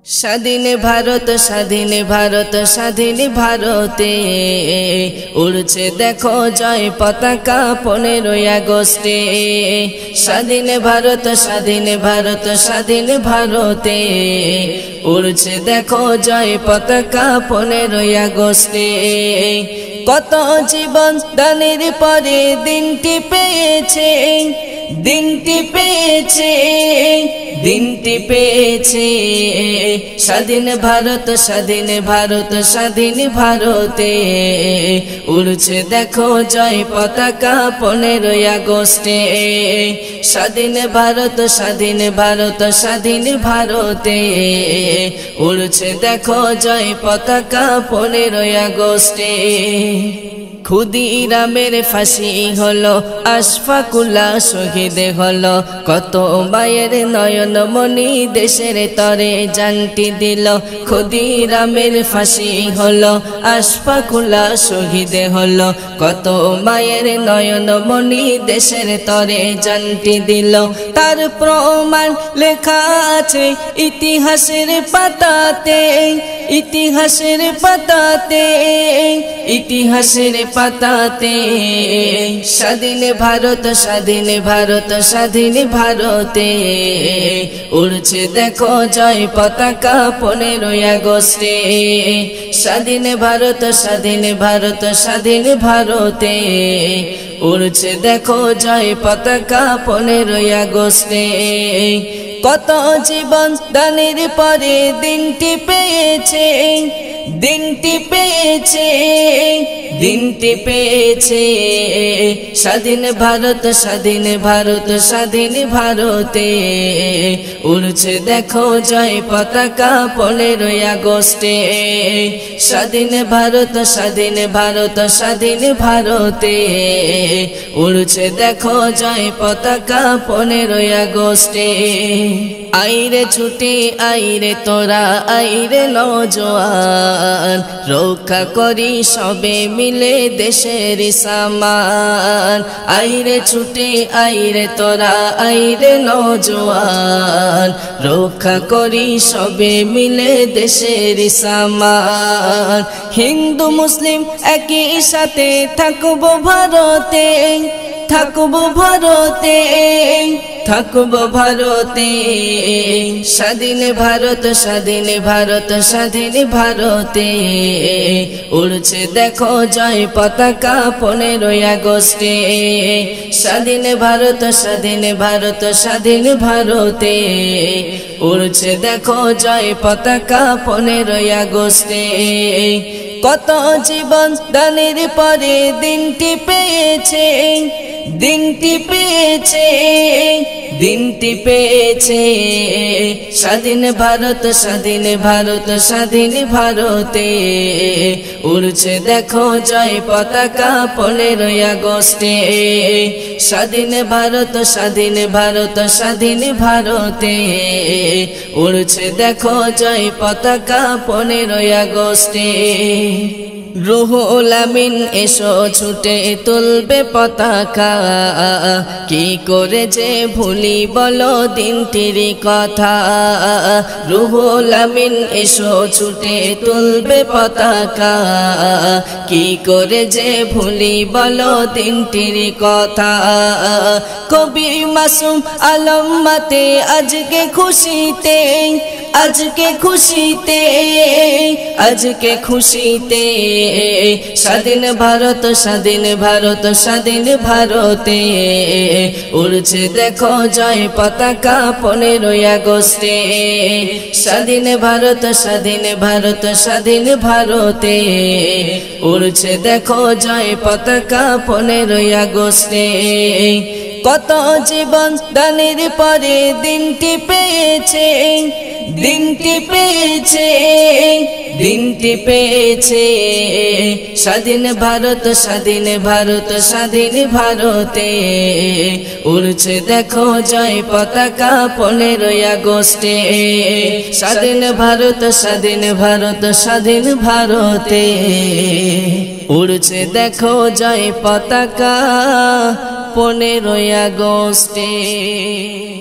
স্বাধীন ভারত স্বাধীন ভারত স্বাধীন ভারতে উড়ছে দেখো জয় পতাকা 15ই আগস্টে। স্বাধীন ভারত স্বাধীন ভারত স্বাধীন ভারতে উড়ছে দেখো জয় পতাকা 15ই আগস্টে। কত জীবন দানের পরে দিনটি পেয়েছে, দিনটি পেয়েছে, দিনটি পেয়েছে। স্বাধীন ভারত স্বাধীন ভারত স্বাধীন ভারতে উড়ছে দেখো জয় পতাকা 15ই আগস্টে। স্বাধীন ভারত স্বাধীন ভারত স্বাধীন ভারতে উড়ছে দেখো জয় পতাকা 15ই আগস্টে। ক্ষুদিরামের ফাঁসি হলো, আশফাকুল্লাহ শহীদ হলো, কত মায়ের নয়নমণি দেশের তরে জানটি দিল। ক্ষুদিরামের ফাঁসি হলো, আশফাকুল্লাহ শহীদ হলো, কত মায়ের নয়নমণি দেশের তরে জানটি দিল। তার প্রমাণ লেখা আছে ইতিহাসের পাতাতে, ইতিহাসের পাতাতে, ইতিহাসের পাতাতে। স্বাধীন ভারত স্বাধীন ভারত স্বাধীন ভারতে উড়ছে দেখো জয় পতাকা 15ই আগস্টে। স্বাধীন ভারত স্বাধীন ভারত স্বাধীন ভারতে উড়ছে দেখো জয় পতাকা 15ই আগস্টে। কত জীবন দানের পরে দিনটি পেয়েছে, দিনটি পেয়েছে, দিনটি পেয়েছে। স্বাধীন ভারত স্বাধীন ভারত স্বাধীন ভারতে উড়ছে দেখো জয় পতাকা 15ই আগস্টে। স্বাধীন ভারত স্বাধীন ভারত স্বাধীন ভারতে উড়ছে দেখো জয় পতাকা 15ই আগস্টে। আইরে ছুটে আইরে তোরা আইরে নওজোয়ান, রক্ষা করি সবে মিলে দেশের সামান। আইরে ছুটে আইরে তোরা আইরে নওজোয়ান, রক্ষা করি সবে মিলে দেশের সামান। হিন্দু মুসলিম একই সাথে থাকবো ভারতে, থাকবো ভারতে, থাকবো ভারতে। স্বাধীন ভারত স্বাধীন ভারত স্বাধীন ভারতে উড়ছে দেখো জয় পতাকা 15ই আগস্টে। স্বাধীন ভারত স্বাধীন ভারত স্বাধীন ভারতে উড়ছে দেখো জয় পতাকা 15ই আগস্টে। কত জীবন দানের পরে দিনটি পেয়েছে, দিনটি পেয়েছে, দিনটি পেয়েছে। স্বাধীন ভারত স্বাধীন ভারত স্বাধীন ভারতে উড়ছে দেখো জয় পতাকা 15ই আগস্টে। স্বাধীন ভারত স্বাধীন ভারত স্বাধীন ভারতে উড়ছে দেখো জয় পতাকা 15ই আগস্টে। রুহুল আমিন এসো ছুটে তুলবে পতাকা, কি করে যে ভুলি বলো দিনটির কথা। রুহুল আমিন এসো ছুটে তুলবে পতাকা, কি করে যে ভুলি বলো দিনটির কথা। কবি মাসুম আলম মাতে আজকে খুশিতে, আজকে খুশিতে, আজকে খুশিতে। স্বাধীন ভারত স্বাধীন ভারত স্বাধীন ভারতে উড়ছে দেখো জয় পতাকা 15ই আগস্টে। স্বাধীন ভারত স্বাধীন ভারত স্বাধীন ভারতে উড়ছে দেখো জয় পতাকা 15ই আগস্টে। কত জীবন দানের পরে দিনটি পেয়েছে, দিনটি পেয়েছে, দিনটি পেয়েছে। স্বাধীন ভারত স্বাধীন ভারত স্বাধীন ভারতে উড়ছে দেখো জয় পতাকা 15ই আগস্টে। স্বাধীন ভারত স্বাধীন ভারত স্বাধীন ভারতে উড়ছে দেখো জয় পতাকা 15ই আগস্টে।